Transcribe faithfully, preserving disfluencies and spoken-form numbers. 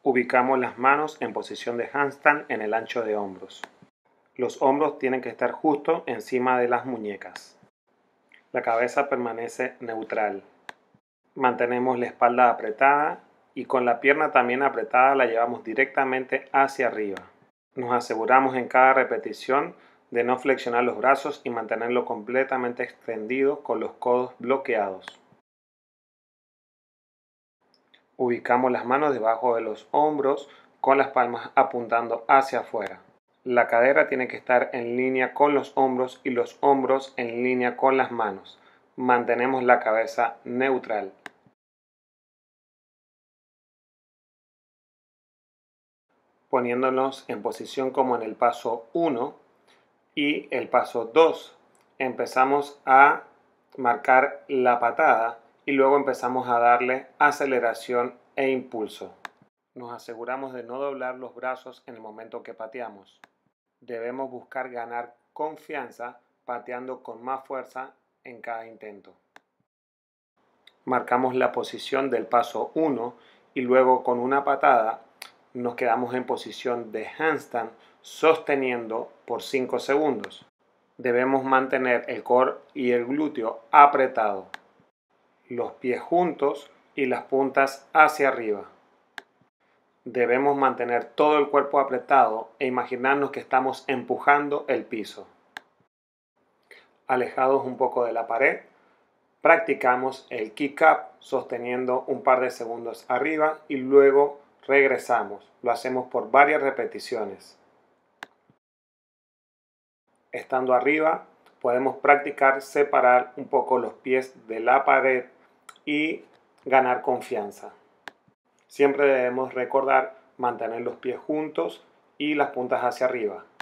Ubicamos las manos en posición de handstand en el ancho de hombros. Los hombros tienen que estar justo encima de las muñecas. La cabeza permanece neutral. Mantenemos la espalda apretada y con la pierna también apretada la llevamos directamente hacia arriba. Nos aseguramos en cada repetición de no flexionar los brazos y mantenerlo completamente extendido con los codos bloqueados. Ubicamos las manos debajo de los hombros con las palmas apuntando hacia afuera. La cadera tiene que estar en línea con los hombros y los hombros en línea con las manos. Mantenemos la cabeza neutral. Poniéndonos en posición como en el paso uno y el paso dos. Empezamos a marcar la patada y luego empezamos a darle aceleración e impulso. Nos aseguramos de no doblar los brazos en el momento que pateamos. Debemos buscar ganar confianza pateando con más fuerza en cada intento. Marcamos la posición del paso uno y luego con una patada nos quedamos en posición de handstand sosteniendo por cinco segundos. Debemos mantener el core y el glúteo apretado, los pies juntos y las puntas hacia arriba. Debemos mantener todo el cuerpo apretado e imaginarnos que estamos empujando el piso. Alejados un poco de la pared, practicamos el kick up sosteniendo un par de segundos arriba y luego regresamos. Lo hacemos por varias repeticiones. Estando arriba, podemos practicar separar un poco los pies de la pared y ganar confianza. Siempre debemos recordar mantener los pies juntos y las puntas hacia arriba.